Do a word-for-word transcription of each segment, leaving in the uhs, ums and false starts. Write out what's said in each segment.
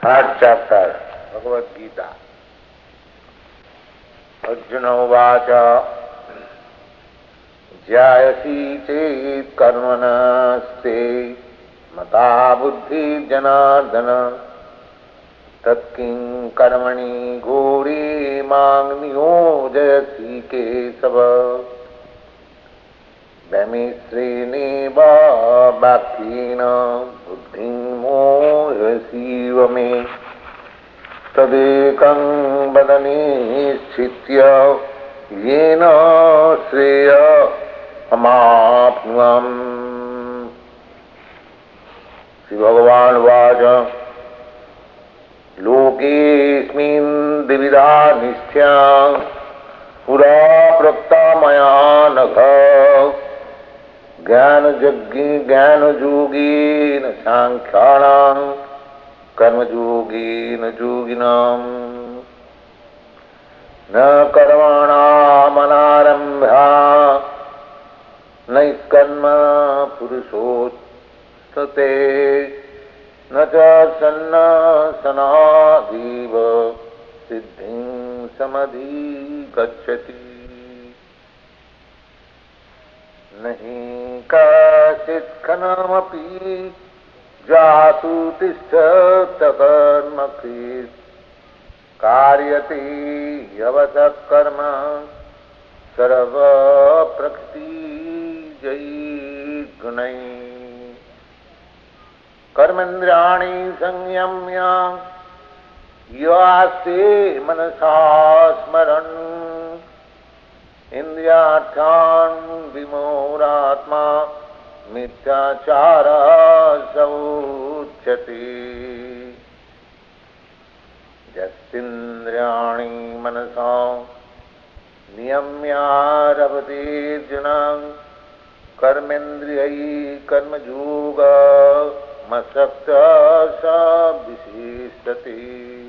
Third chapter Bhagavad Gita. Arjun उवाच ज्यायसी चेत् कर्मणस्ते मता बुद्धि जनार्दन तत्किं कर्मणि घोरी मां नियोजयसि केशव वैमिश्रेणेव वाक्येन बुद्धिं मोहयसीव मे तदेकं वद निश्चित्य येन श्रेयमाप्नुयाम्। श्री भगवान उवाच लोकेऽस्मिन् द्विविधा निष्ठा पुरा प्रोक्ता मया नघ ज्ञानयज्ञ ज्ञानयोगेन सांख्यानां कर्मयोगेन योगिनाम् न कर्मणामनारम्भा नैष्कर्म पुरुषोत्थते न च सन्नासनादीव सिद्धिं समधिगच्छति। नहि काचित् खनमपि जातु तिष्ठत कर्मकृत् कार्यते ह्यवसः कर्म सर्वप्रकृतिजैर्गुणैः कर्मेन्द्रियाणि संयम्य यास्ते मनसा स्मरन् इन्द्रियार्थान् विमूढात्मा मिथ्याचारः स उच्यते। यस्तेन्द्रियाणि मनसा नियम्यारभतेऽर्जुन कर्मेन्द्रियैः कर्मयोगमसक्तः स विशिष्यते।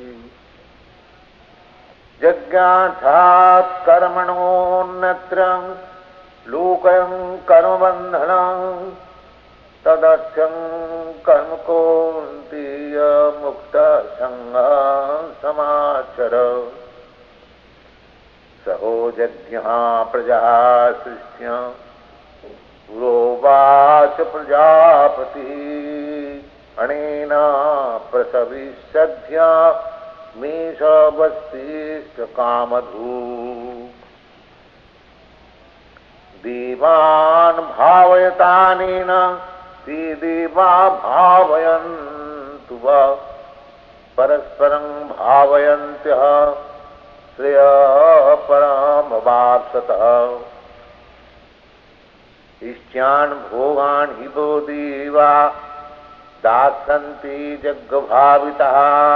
यज्ञार्थात् कर्मणोऽन्यत्र लोकं कर्मबन्धनं तदर्थं कर्म कौन्तेय मुक्तसंगः समाचर। सहो यज्ञः प्रजा सृष्ट्या पुरोवाच प्रजापतिः अनेन प्रसविष्यद्य मेषवस्तिश्च कामधूक् देवान् भावयतानेन ते देवा भावयन्तु वा परस्परं भावयन्त्यः श्रेयःपरमवाप्स्यतः। इष्टान् भोगान् हि वो देवा दास्यन्ति जग्भावितः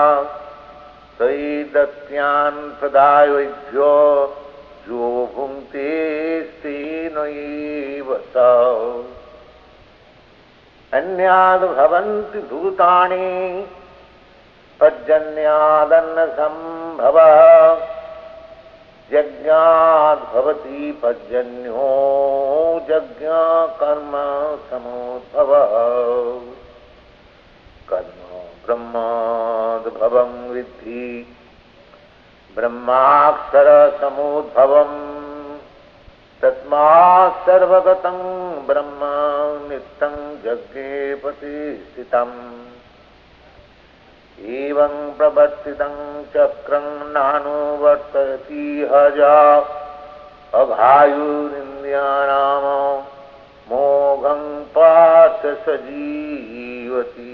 तैर्दत्यान् प्रदायैभ्यो जो भुङ्क्ते तेनैव स। अन्याद् भवन्ति भूतानि पर्जन्यादन्नसम्भवः यज्ञाद् भवति पर्जन्यो यज्ञकर्म समुद्भवः। कर्म ब्रह्माद्भवं विद्धि ब्रह्माक्षरसमुद्भवम् तस्मात् सर्वगतं ब्रह्म नित्यं यज्ञे प्रतिष्ठितम्। एवं प्रवर्तितं चक्रं नानुवर्तयति हजा अघायुरिन्द्रियाणां मोघं पार्थ सजीवति।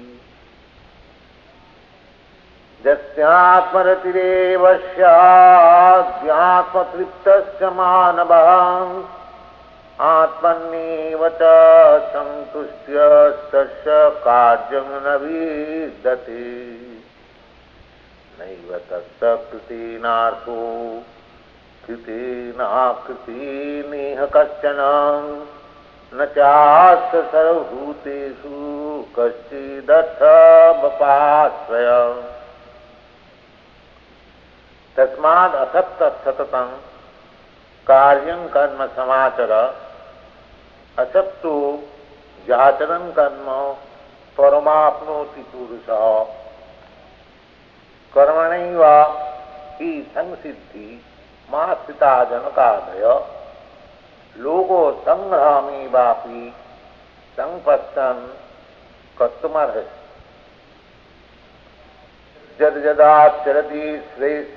यस्यात्मरतिरेव स्याद्यात्मतृप्तस्य मानवः आत्मन्येव च सन्तुष्टः तस्य कार्यं न विद्यते। नैव तस्य कृतेनार्थो कृतेनाकृतिनेह कश्चन न चास्य सर्वभूतेषु कश्चिदर्थमुपाश्रयः। तस्माद् असक्तः कार्यं कर्म समाचर असक्तो जाचरन् कर्म परमाप्नोति पुरुषः। कर्मणैव ही संसिद्धि मास्थिता जनकादय लोको संग्रामी वापी संपत्तन कर्तुमर्हसि जद जदाचरति श्रेष्ठ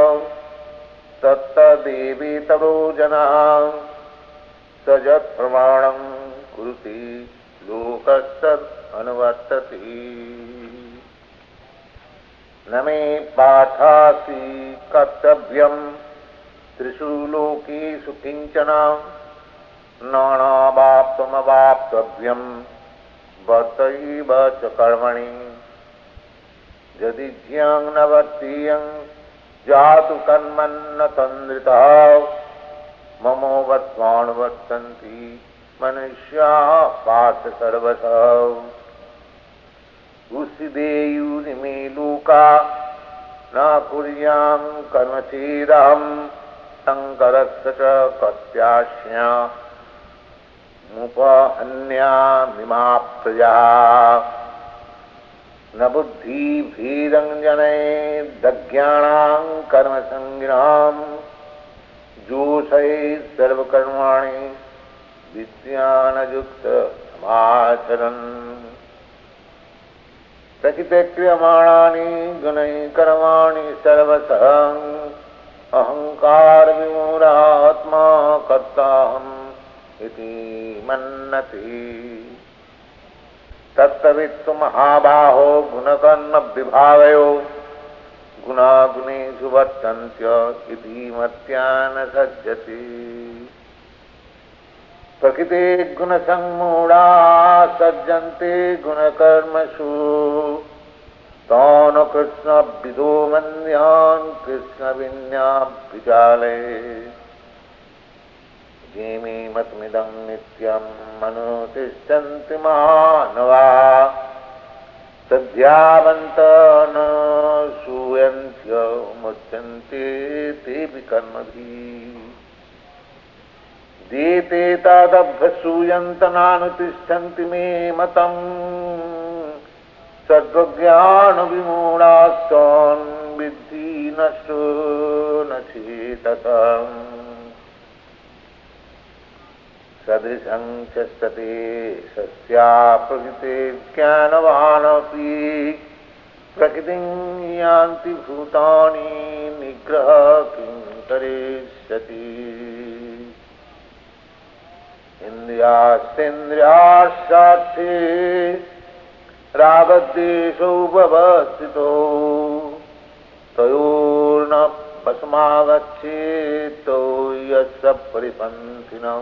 तत्तदेवी तदो जनाः स यत् प्रमाणं कुरुते लोकस्तद् अनुवर्तते न मे पाठासि कर्तव्यं त्रिषु लोकेषु किंचन नानावाप्तमवाप्तव्यं वर्तैव च कर्मणि यदि ज्ञं न वर्तीयं जातु कर्मन्न तन्द्रितः ममो वर्त्मानुवर्तन्ति मनुष्याः पार्थ सर्वशः उसिदेयुरिमे लोका न कुर्यां कर्म चेदहं शङ्करस्य च कस्यास्या मुपहन्यामिमाप्तयः न बुद्धिभेदञ्जनैर्दज्ञानां कर्मसङ्गिनां जोषैः सर्वकर्माणि विज्ञानयुक्तसमाचरन् प्रकृतिक्रियमाणानि गुणैः कर्माणि सर्वशः अहङ्कारविमूढात्मा कर्ताहम् इति मन्यते तत्तवित्तु महाबाहो गुणकर्म विभावयो गुणागुणेषु वर्तन्त्य इति मत्या न सज्जते प्रकृते गुणसम्मूढा सज्जन्ते गुणकर्मसु तान् कृष्णविदो मन्यान् कृष्णविन्याभिचाले जेमे मतमिदं नित्यं मनुतिष्ठन्ति मानवा सद्यावन्तः न सूयन्त्य तेऽपि कर्मभिः दीते तदभ्यसूयन्त नानुतिष्ठन्ति मे मतम् सद्ज्ञानविमूढास्तान् विद्धि नष्टो न चेतसम् सदृशं च सते सस्या प्रकृते ज्ञानवानपि प्रकृतिं यान्ति भूतानि निग्रह किं करिष्यति इन्द्रियास्तेन्द्रियार्थार्थे रागद्वेषौ व्यवस्थितौ तयोर्न वशमागच्छेत्तो यस्य परिपन्थिनौ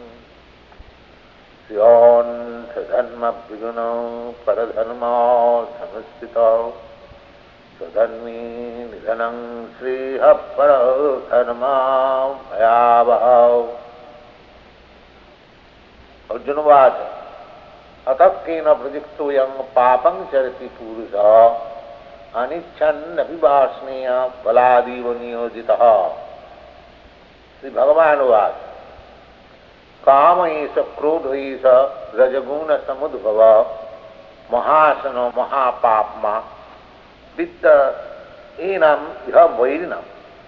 स्योन्धर्मविगुणौ परधर्मौ संस्थितौ स्वधर्मी निधनं श्रेयः परधर्मौ भयावहौ। अर्जुनवाच अतः केन प्रयुक्तोऽयं पापं चरति पुरुषः अनिच्छन्नपि वार्ष्णेय बलादेव नियोजितः। श्री भगवान उवाच काम एष क्रोध एष रजगुण समुद्भव महासनो महापाप्मा वित्त एनम इह वैरिणम्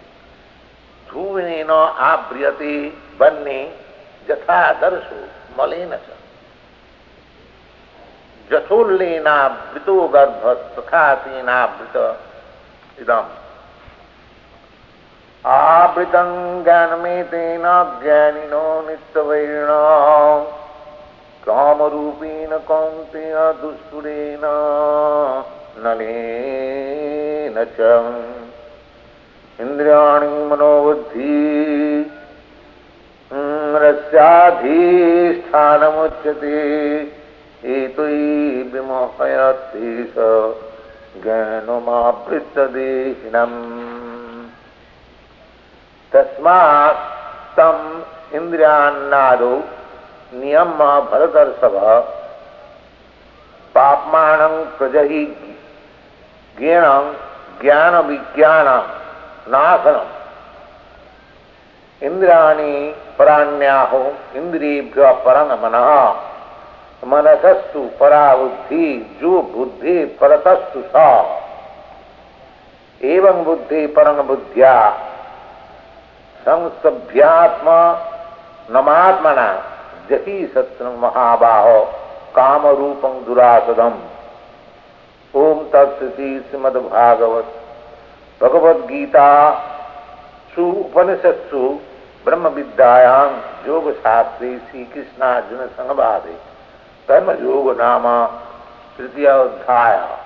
धूमेन आव्रियते वह्नि यथा दर्शो मलेन च जठोल्लेनावृतो गर्भ तथा तेनावृत इदम् आवृतं ज्ञानमेतेन ज्ञानिनो नित्यवैरिणा कामरूपेण कौन्तेय दुष्पुरेण नलेन च इन्द्रियाणि मनोबुद्धि रस्याधिष्ठानमुच्यते एतैः विमोहयते स ज्ञानमावृत्य देहिनम्। तस्मात् तम इंद्रियान्नादो नियम भरतर्षभ पापमानं प्रजहि ज्ञानं ज्ञान विज्ञान नाशनम् इंद्रियाणि पराण्याहो इंद्रियेभ्यः परं मनः मनसस्तु परा बुद्धि जो बुद्धि परतस्तु सा एवं बुद्धि परम बुद्धिया संसभ्यात्म नमात्मना जही सत्र महाबाहो काम रूपं दुरासदम। ओम तत्सति श्रीमद्भागवत भगवद गीता सु उपनिषत्सु ब्रह्म विद्यायां योग शास्त्रे श्री कृष्णार्जुन संवादे कर्म योग नाम तृतीय अध्याय।